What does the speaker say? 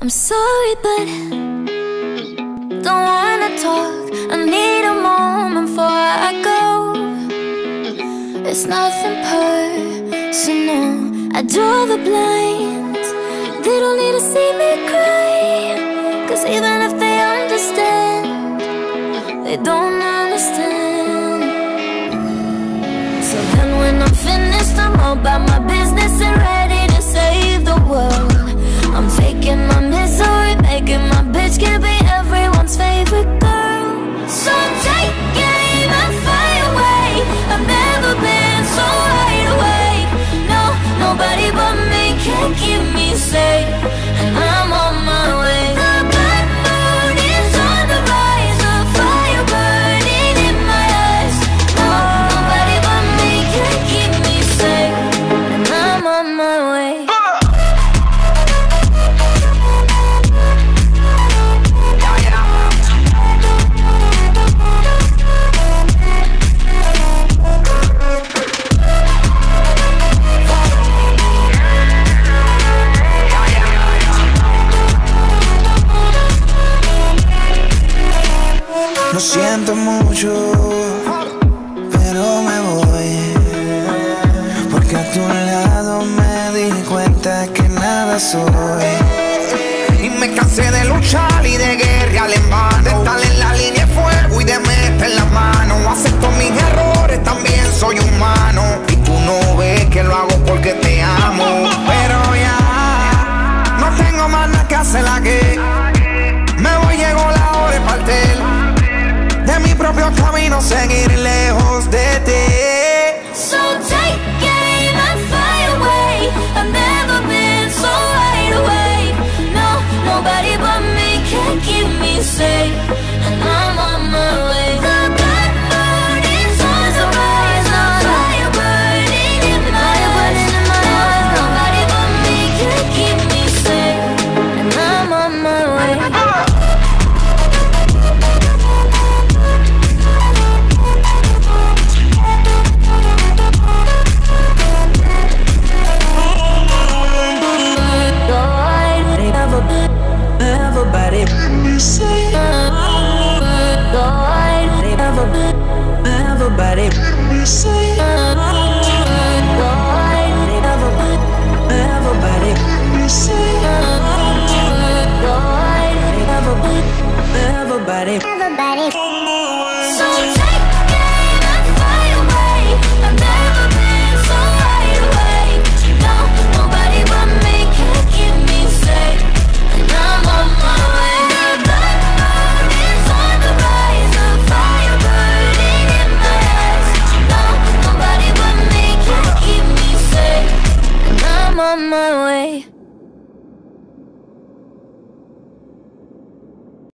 I'm sorry, but don't wanna talk. I need a moment before I go. It's nothing personal. I draw the blinds. They don't need to see me cry, 'cause even if they understand, they don't understand. So then when I'm finished, I'm all about my business and ready to save the world. I'm taking my misery, making my bitch can be everyone's favorite girl. So take aim and fly away. I've never been so wide awake. No, nobody but me can keep me safe, and I'm on my way. The black moon is on the rise, a fire burning in my eyes. No, nobody but me can keep me safe, and I'm on my way. Lo siento mucho, pero me voy, porque a tu lado me di cuenta que nada soy. Y me cansé de luchar y de guerrear en vano, de estar en la línea de fuego y de meter la mano. Acepto mis errores, también soy humano, y tú no ves que lo hago porque te amo. Pero ya no tengo más nada que hacer aquí. Me voy, llegó la hora de partir de mi propio camino, seguir lejos de ti. So take aim and fly away. I've never been so wide awake. No, nobody but me can keep me safe, and I'm on my way. The black moon is on the rise, a fire burning in my eyes. Nobody but me can keep me safe, and I'm on my way. Everybody say everybody say everybody say everybody. So take aim and fly away. I've never been so wide awake. No, nobody but me can keep me safe, and I'm on my way. The black moon is on the rise, a fire burning in my eyes. No, nobody but me can keep me safe, and I'm on my way.